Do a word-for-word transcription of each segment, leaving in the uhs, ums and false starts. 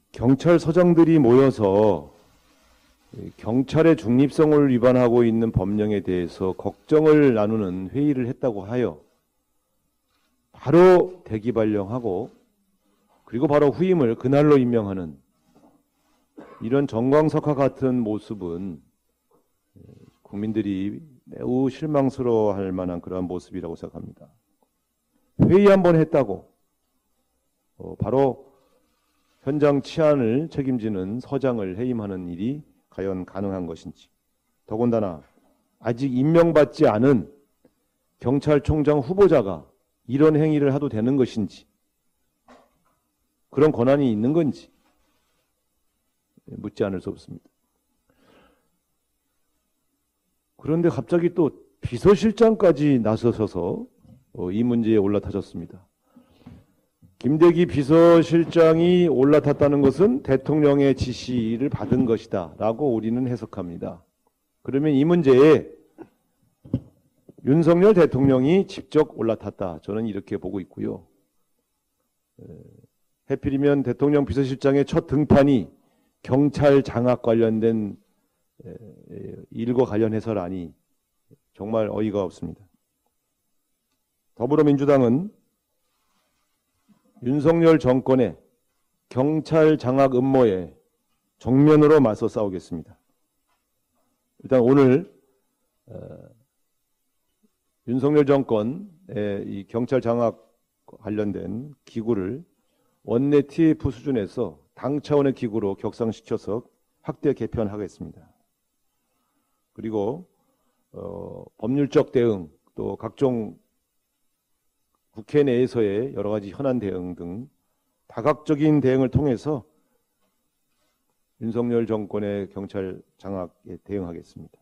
경찰서장들이 모여서 경찰의 중립성을 위반하고 있는 법령에 대해서 걱정을 나누는 회의를 했다고 하여 바로 대기 발령하고 그리고 바로 후임을 그날로 임명하는 이런 정광석과 같은 모습은 국민들이 매우 실망스러워할 만한 그러한 모습이라고 생각합니다. 회의 한번 했다고 어, 바로 현장 치안을 책임지는 서장을 해임하는 일이 과연 가능한 것인지, 더군다나 아직 임명받지 않은 경찰총장 후보자가 이런 행위를 해도 되는 것인지, 그런 권한이 있는 건지 묻지 않을 수 없습니다. 그런데 갑자기 또 비서실장까지 나서셔서 이 문제에 올라타셨습니다. 김대기 비서실장이 올라탔다는 것은 대통령의 지시를 받은 것이다 라고 우리는 해석합니다. 그러면 이 문제에 윤석열 대통령이 직접 올라탔다, 저는 이렇게 보고 있고요. 해필이면 대통령 비서실장의 첫 등판이 경찰 장악 관련된 일과 관련해서라니 정말 어이가 없습니다. 더불어민주당은 윤석열 정권의 경찰 장악 음모에 정면으로 맞서 싸우겠습니다. 일단 오늘 어, 윤석열 정권의 이 경찰 장악 관련된 기구를 원내 티에프 수준에서 당 차원의 기구로 격상시켜서 확대 개편하겠습니다. 그리고 어, 법률적 대응, 또 각종 국회 내에서의 여러 가지 현안 대응 등 다각적인 대응을 통해서 윤석열 정권의 경찰 장악에 대응하겠습니다.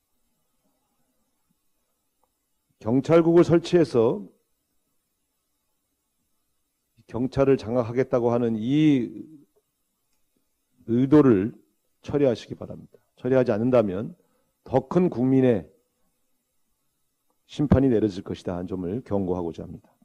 경찰국을 설치해서 경찰을 장악하겠다고 하는 이 의도를 처리하시기 바랍니다. 처리하지 않는다면 더 큰 국민의 심판이 내려질 것이다 한 점을 경고하고자 합니다.